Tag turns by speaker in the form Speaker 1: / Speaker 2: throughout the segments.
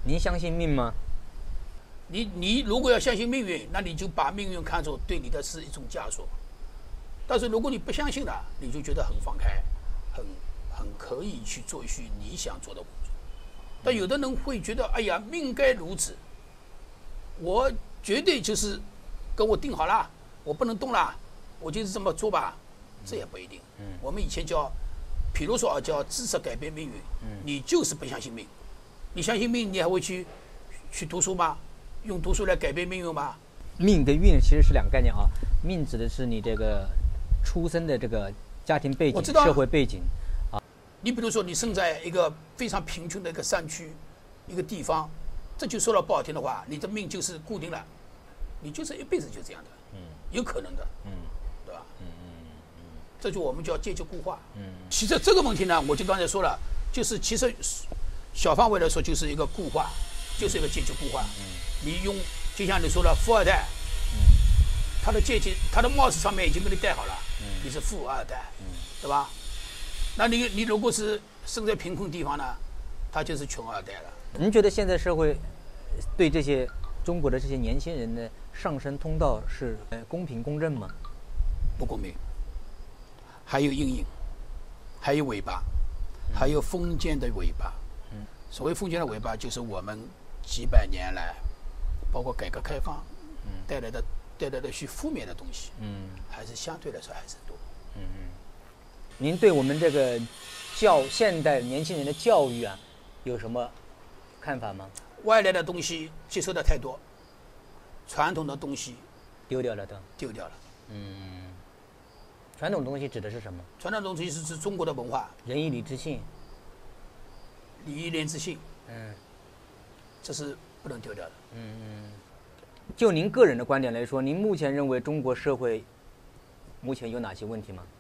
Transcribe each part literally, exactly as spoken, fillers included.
Speaker 1: 您相信命吗？
Speaker 2: 你你如果要相信命运，那你就把命运看作对你的是一种枷锁。但是如果你不相信了，你就觉得很放开，很很可以去做一些你想做的工作。但有的人会觉得，哎呀，命该如此，我绝对就是跟我定好了，我不能动了，我就是这么做吧。这也不一定。嗯，我们以前叫，比如说啊，叫知识改变命运。嗯，你就是不相信命，你相信命，你还会去去读书吗？用读书来改变命运吗？
Speaker 1: 命跟运其实是两个概念啊。命指的是你这个出生的这个家庭背景、社会背景啊。
Speaker 2: 你比如说，你生在一个非常贫穷的一个山区，一个地方，这就说了不好听的话，你的命就是固定了，你就是一辈子就这样的。嗯，有可能的。嗯，对吧？嗯嗯嗯，这就我们叫阶级固化。嗯，其实这个问题呢，我就刚才说了，就是其实小范围来说，就是一个固化，就是一个阶级固化。嗯，你用就像你说的富二代。他的阶级，他的帽子上面已经给你戴好了，嗯、你是富二代，嗯、对吧？那你你如果是生在贫困地方呢，他就是穷二代了。
Speaker 1: 您觉得现在社会对这些中国的这些年轻人的上升通道是呃公平公正吗？
Speaker 2: 不公平，还有阴影，还有尾巴，嗯、还有封建的尾巴。嗯，所谓封建的尾巴，就是我们几百年来，包括改革开放，嗯、带来的。带来的些负面的东西，嗯，还是相对来说还是多，嗯嗯。
Speaker 1: 您对我们这个教现代年轻人的教育啊，有什么看法吗？
Speaker 2: 外来的东西接受的太多，传统的东西
Speaker 1: 丢掉了都
Speaker 2: 丢掉了。
Speaker 1: 嗯，传统东西指的是什么？
Speaker 2: 传统东西是指中国的文化，
Speaker 1: 仁义礼智信，
Speaker 2: 礼义廉耻信，
Speaker 1: 嗯，
Speaker 2: 这是不能丢掉的。
Speaker 1: 嗯嗯。就您个人的观点来说，您目前认为中国社会目前有哪些问题吗？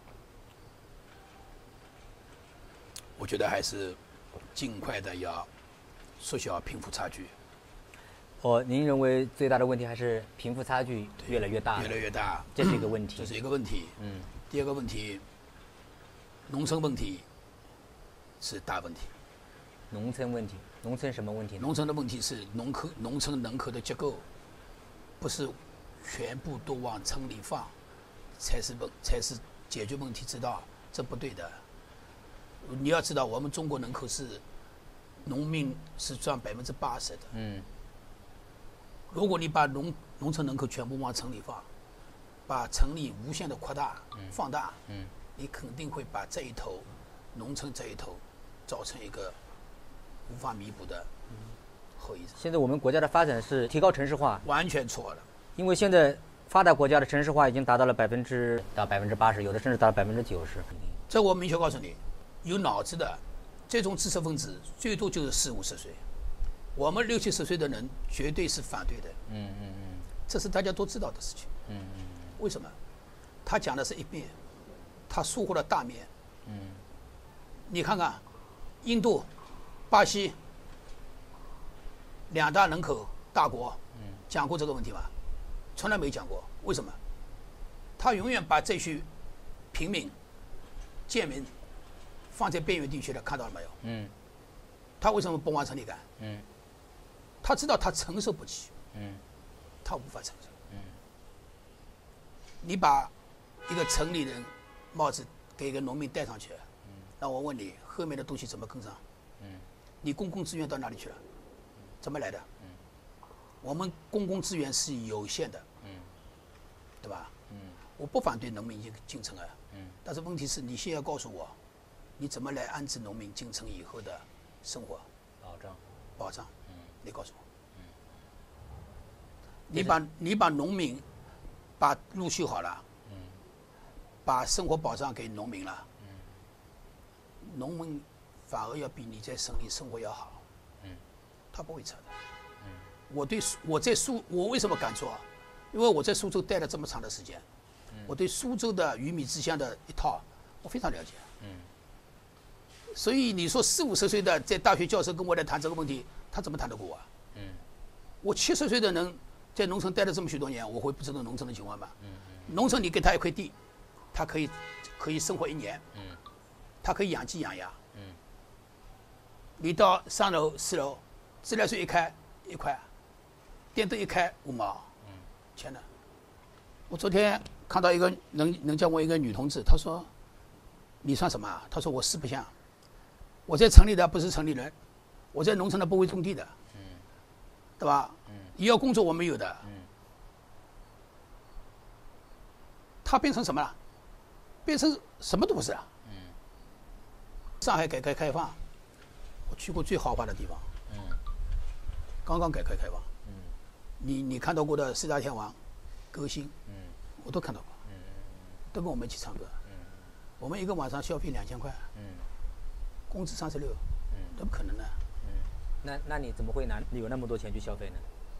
Speaker 2: 我觉得还是尽快的要缩小贫富差距。
Speaker 1: 哦，您认为最大的问题还是贫富差距越来越大？
Speaker 2: 越来越大，
Speaker 1: 这是一个问题。
Speaker 2: 这是一个问题。嗯。第二个问题，农村问题是大问题。
Speaker 1: 农村问题，农村什么问题呢？
Speaker 2: 农村的问题是农口农村人口的结构。不是全部都往城里放，才是问才是解决问题之道，这不对的。你要知道，我们中国人口是农民是占百分之八十的。嗯。如果你把农农村人口全部往城里放，把城里无限的扩大、嗯、放大，嗯，你肯定会把这一头农村这一头造成一个无法弥补的。嗯，
Speaker 1: 现在我们国家的发展是提高城市化，
Speaker 2: 完全错了。
Speaker 1: 因为现在发达国家的城市化已经达到了百分之到百分之八十，有的甚至达到百分之九十。
Speaker 2: 这我明确告诉你，有脑子的这种知识分子最多就是四五十岁，我们六七十岁的人绝对是反对的。嗯嗯嗯，这是大家都知道的事情。嗯嗯，为什么？他讲的是一面，他疏忽了大面。嗯，你看看，印度、巴西。两大人口大国，讲过这个问题吗？从来没讲过。为什么？他永远把这些平民、贱民放在边缘地区的，看到了没有？嗯。他为什么不往城里赶？嗯。他知道他承受不起。嗯。他无法承受。嗯。你把一个城里人帽子给一个农民戴上去，嗯，那我问你，后面的东西怎么跟上？嗯。你公共资源到哪里去了？怎么来的？嗯，我们公共资源是有限的，嗯，对吧？嗯，我不反对农民进进城啊，嗯，但是问题是你现在告诉我，你怎么来安置农民进城以后的生活
Speaker 1: 保障？
Speaker 2: 保障，嗯，你告诉我，嗯，你把你把农民把路修好了，嗯，把生活保障给农民了，嗯，农民反而要比你在省里生活要好。他不会扯的。嗯，我对我在苏，我为什么敢说？因为我在苏州待了这么长的时间，嗯，我对苏州的鱼米之乡的一套我非常了解。嗯，所以你说四五十岁的在大学教授跟我来谈这个问题，他怎么谈得过我啊？嗯，我七十岁的人在农村待了这么许多年，我会不知道农村的情况吗？嗯，农村你给他一块地，他可以可以生活一年。嗯，他可以养鸡养鸭。嗯，你到三楼四楼。 自来水一开一块，电灯一开五毛，钱呢？我昨天看到一个能能叫我一个女同志，她说：“你算什么啊？”她说：“我四不像，我在城里的不是城里人，我在农村的不会种地的，嗯，对吧？嗯，医药工作我没有的，嗯，她变成什么了？变成什么都不是啊。嗯，上海改革开放，我去过最豪华的地方，嗯，刚刚改革开放，嗯，你你看到过的四大天王。”歌星，嗯，我都看到过，嗯，都跟我们一起唱歌，嗯，我们一个晚上消费两千块，嗯，工资三十六，嗯，这不可能的，
Speaker 1: 嗯，那那你怎么会拿有那么多钱去消费呢？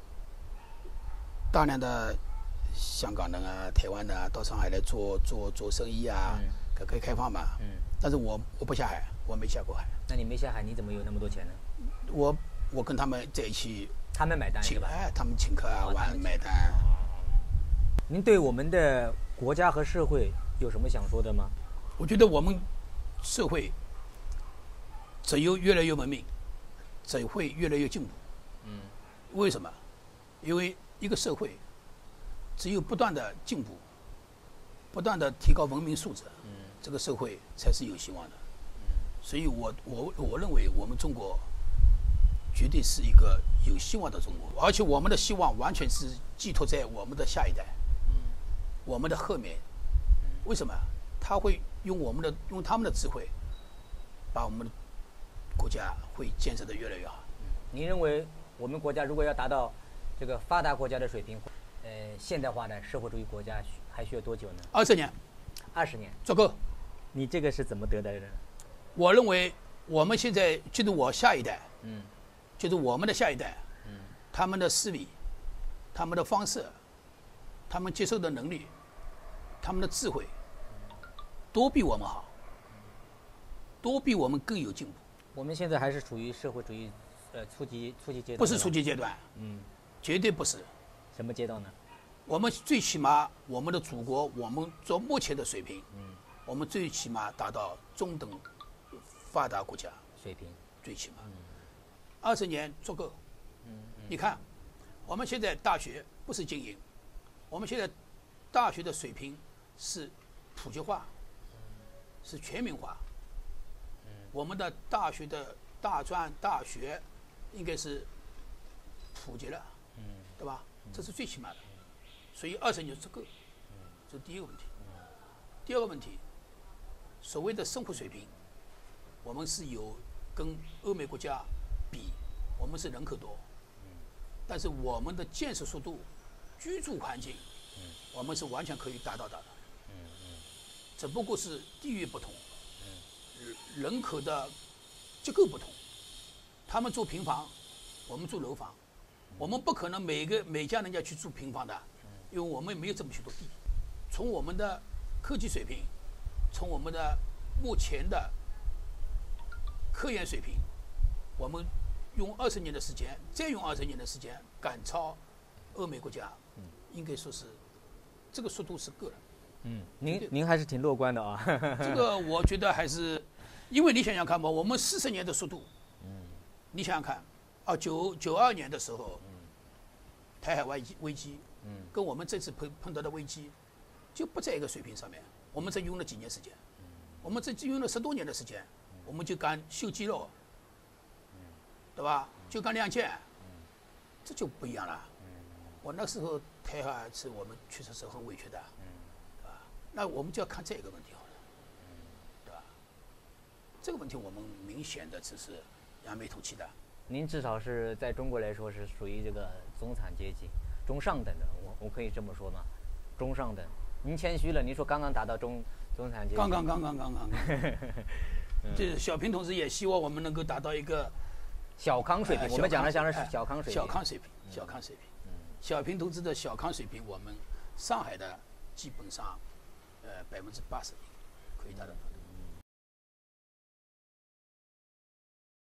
Speaker 2: 大量的香港人啊、台湾的啊到上海来做做做生意啊，嗯、改革开放嘛，嗯，但是我我不下海，我没下过海。
Speaker 1: 那你没下海，你怎么有那么多钱呢？
Speaker 2: 我我跟他们在一起，
Speaker 1: 他们买单
Speaker 2: 请
Speaker 1: 是吧？
Speaker 2: 哎，他们请客啊，
Speaker 1: 哦、
Speaker 2: 玩买单。
Speaker 1: 您对我们的国家和社会有什么想说的吗？
Speaker 2: 我觉得我们社会只有越来越文明，只会越来越进步。嗯，为什么？因为一个社会只有不断的进步，不断的提高文明素质，嗯，这个社会才是有希望的。嗯，所以我我我认为我们中国绝对是一个有希望的中国，而且我们的希望完全是寄托在我们的下一代。我们的后面，为什么他会用我们的用他们的智慧，把我们的国家会建设得越来越好？
Speaker 1: 您认为我们国家如果要达到这个发达国家的水平，呃，现代化的社会主义国家还需要多久呢？
Speaker 2: 二十年，
Speaker 1: 二十年
Speaker 2: 足够。
Speaker 1: 你这个是怎么得来的？
Speaker 2: 我认为我们现在就是我下一代，嗯，就是我们的下一代，嗯，他们的思维，他们的方式。他们接受的能力，他们的智慧，都比我们好，都比我们更有进步。
Speaker 1: 我们现在还是处于社会主义，呃，初级初级阶段。
Speaker 2: 不是初级阶段，嗯，绝对不是。
Speaker 1: 什么阶段呢？
Speaker 2: 我们最起码，我们的祖国，我们做目前的水平，嗯，我们最起码达到中等发达国家
Speaker 1: 水平，
Speaker 2: 最起码，二十年足够。嗯，你看，我们现在大学不是精英。我们现在大学的水平是普及化，是全民化。我们的大学的大专、大学应该是普及了，对吧？这是最起码的，所以二十年足够。这是第一个问题。第二个问题，所谓的生活水平，我们是有跟欧美国家比，我们是人口多，但是我们的建设速度。居住环境，我们是完全可以达到的，只不过是地域不同，人口的结构不同。他们住平房，我们住楼房，我们不可能每个每家人家去住平房的，因为我们没有这么许多地。从我们的科技水平，从我们的目前的科研水平，我们用二十年的时间，再用二十年的时间赶超欧美国家。应该说是，这个速度是够了。
Speaker 1: 嗯，您您还是挺乐观的啊。
Speaker 2: 这个我觉得还是，因为你想想看吧，我们四十年的速度，嗯，你想想看，啊，九九二年的时候，嗯，台海危机危机，嗯，跟我们这次碰碰到的危机，就不在一个水平上面。我们才用了几年时间，嗯，我们这用了十多年的时间，我们就敢修肌肉，嗯，对吧？就敢亮剑，嗯，这就不一样了。我那时候台海是我们确实是很委屈的，嗯，对吧？那我们就要看这个问题好了，嗯，对吧？这个问题我们明显的只是扬眉吐气的。
Speaker 1: 您至少是在中国来说是属于这个中产阶级、中上等的，我我可以这么说吗？中上等。您谦虚了，您说刚刚达到中中产阶级。
Speaker 2: 刚刚刚刚刚刚。这小平同志也希望我们能够达到一个
Speaker 1: 小康水平。我们讲的讲的是小康水平。
Speaker 2: 小康水平，小康水平。小平同志的小康水平，我们上海的基本上，呃，百分之八十可以达到。